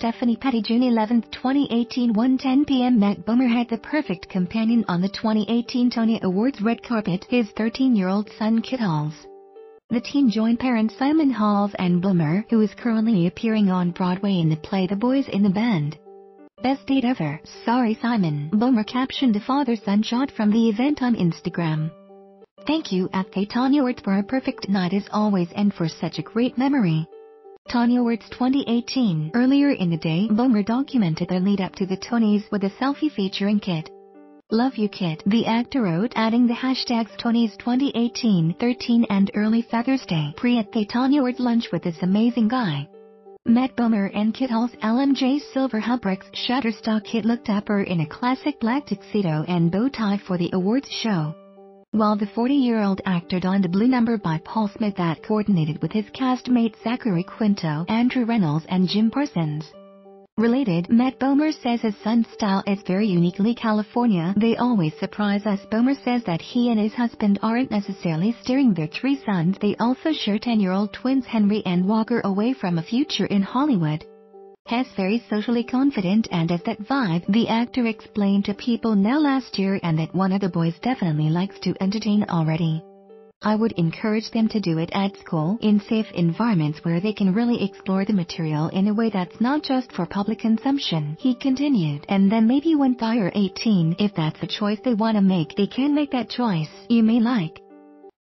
Stephanie Petty. June 11, 2018, 1:10 p.m. Matt Bomer had the perfect companion on the 2018 Tony Awards red carpet, his 13-year-old son Kit Halls. The teen joined parents Simon Halls and Bomer, who is currently appearing on Broadway in the play The Boys in the Band. "Best date ever, sorry Simon," Bomer captioned the father-son shot from the event on Instagram. "Thank you at the Tony Awards for a perfect night as always and for such a great memory." Tony Awards 2018. Earlier in the day, Bomer documented the lead-up to the Tonys with a selfie featuring Kit. "Love you Kit," the actor wrote, adding the hashtags Tonys 2018, 13 and Early Father's Day pre at the Tony Awards lunch with this amazing guy. Matt Bomer and Kit Halls. LMJ Silver Hubricks Shutterstock. Kit looked dapper in a classic black tuxedo and bow tie for the awards show, while the 40-year-old actor donned a blue number by Paul Smith that coordinated with his castmates Zachary Quinto, Andrew Reynolds and Jim Parsons. Related, Matt Bomer says his son's style is very uniquely California. "They always surprise us." Bomer says that he and his husband aren't necessarily steering their three sons. They also share 10-year-old twins Henry and Walker away from a future in Hollywood. "He's very socially confident and has that vibe," the actor explained to People Now last year, and that one of the boys definitely likes to entertain already. "I would encourage them to do it at school, in safe environments where they can really explore the material in a way that's not just for public consumption," he continued. "And then maybe when they're 18, if that's a choice they want to make, they can make that choice." You may like